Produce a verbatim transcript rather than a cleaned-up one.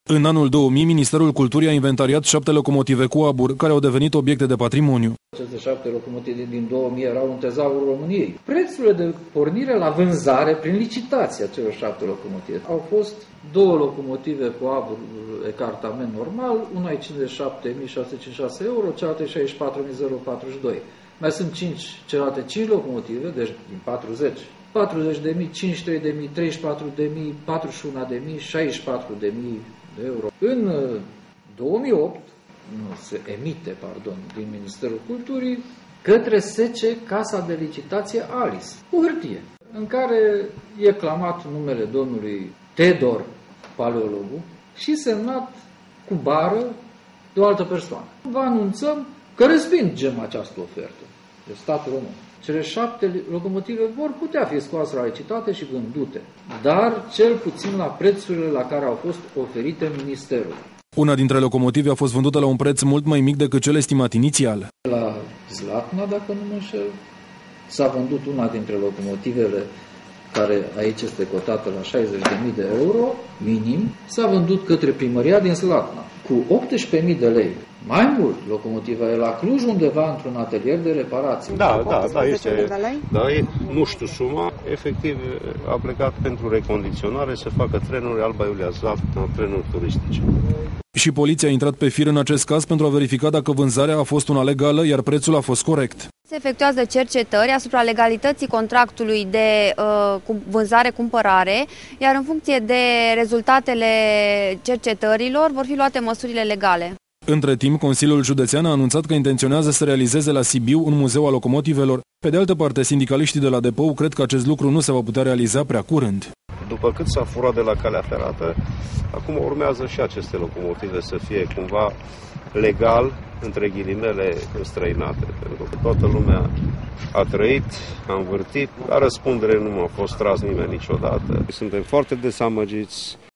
În anul două mii, Ministerul Culturii a inventariat șapte locomotive cu abur, care au devenit obiecte de patrimoniu. Aceste șapte locomotive din două mii erau un tezaur României. Prețurile de pornire la vânzare prin licitație a celor șapte locomotive au fost două locomotive cu abur ecartament normal, una e cincizeci și șapte mii șase sute cincizeci și șase euro, cealaltă e șaizeci și patru mii patruzeci și doi. Mai sunt cinci, celelalte cinci locomotive, deci din patruzeci. patruzeci de mii, cincizeci și trei de mii, treizeci și patru de mii, patruzeci și unu de mii, șaizeci și patru de mii de euro. În două mii opt, nu, se emite, pardon, din Ministerul Culturii către S C Casa de Licitație Alice, cu hârtie, în care e clamat numele domnului Tedor Paleologu și semnat cu bară de o altă persoană. Vă anunțăm că respingem această ofertă de statul român. Cele șapte locomotive vor putea fi scoase la licitate și vândute, dar cel puțin la prețurile la care au fost oferite Ministerul. Una dintre locomotive a fost vândută la un preț mult mai mic decât cel estimat inițial. La Zlatna, dacă nu mă înșel, s-a vândut una dintre locomotivele care aici este cotată la șaizeci de mii de euro, minim, s-a vândut către primăria din Zlatna cu optsprezece mii de lei. Mai mult, locomotiva e la Cluj undeva într-un atelier de reparații. Da, da, da, este, da, e, nu știu suma, efectiv a plecat pentru recondiționare să facă trenuri Alba Iulia Zlatna, trenuri turistice. Și poliția a intrat pe fir în acest caz pentru a verifica dacă vânzarea a fost una legală, iar prețul a fost corect. Se efectuează cercetări asupra legalității contractului de uh, vânzare-cumpărare, iar în funcție de rezultatele cercetărilor vor fi luate măsurile legale. Între timp, Consiliul Județean a anunțat că intenționează să realizeze la Sibiu un muzeu al locomotivelor. Pe de altă parte, sindicaliștii de la depou cred că acest lucru nu se va putea realiza prea curând. După cât s-a furat de la calea ferată, acum urmează și aceste locomotive să fie cumva legal, între ghilimele, înstrăinate. Pentru că toată lumea a trăit, a învârtit, la răspundere nu a fost tras nimeni niciodată. Suntem foarte dezamăgiți.